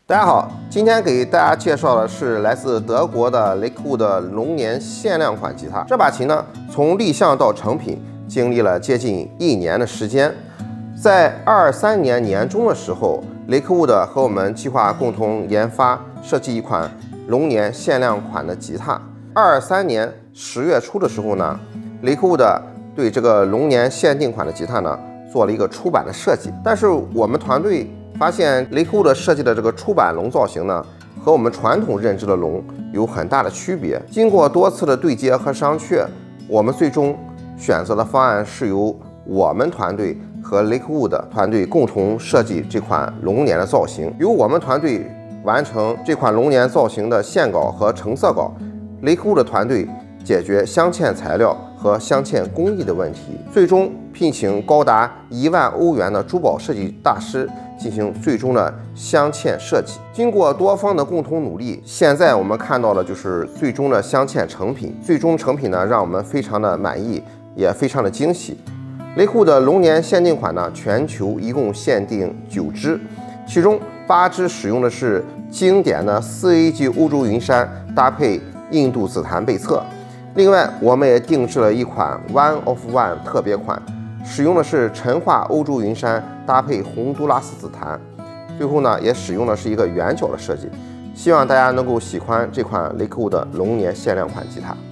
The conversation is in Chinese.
大家好，今天给大家介绍的是来自德国的雷克伍的龙年限量款吉他。这把琴呢，从立项到成品经历了接近1年的时间。在23年年中的时候，雷克伍的和我们计划共同研发设计一款龙年限量款的吉他。23年10月初的时候呢，雷克伍的对这个龙年限定款的吉他呢做了一个出版的设计，但是我们团队发现雷克伍的设计的这个出版龙造型呢，和我们传统认知的龙有很大的区别。经过多次的对接和商榷，我们最终选择的方案是由我们团队和雷克伍的团队共同设计这款龙年的造型，由我们团队完成这款龙年造型的线稿和成色稿，雷克伍的团队解决镶嵌材料和镶嵌工艺的问题，最终聘请高达1万欧元的珠宝设计大师进行最终的镶嵌设计。经过多方的共同努力，现在我们看到的就是最终的镶嵌成品。最终成品呢，让我们非常的满意，也非常的惊喜。雷克伍的龙年限定款呢，全球一共限定9只，其中8只使用的是经典的4A 级欧洲云杉搭配印度紫檀背侧。另外，我们也定制了一款 One of One 特别款，使用的是陈化欧洲云杉搭配洪都拉斯紫檀，最后呢也使用的是一个圆角的设计。希望大家能够喜欢这款雷克伍的龙年限量款吉他。